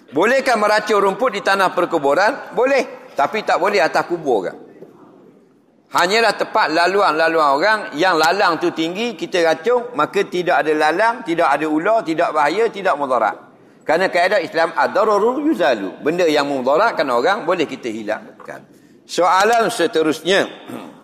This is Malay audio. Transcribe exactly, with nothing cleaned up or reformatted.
Bolehkah meracun rumput di tanah perkuburan? Boleh. Tapi tak boleh atas kubur kan? Hanyalah tepat laluan-laluan orang yang lalang tu tinggi, kita racun, maka tidak ada lalang, tidak ada ular, tidak bahaya, tidak mudarat. Kerana kaedah Islam, ad-dararu yuzalu. Benda yang memudaratkan orang, boleh kita hilangkan. Soalan seterusnya.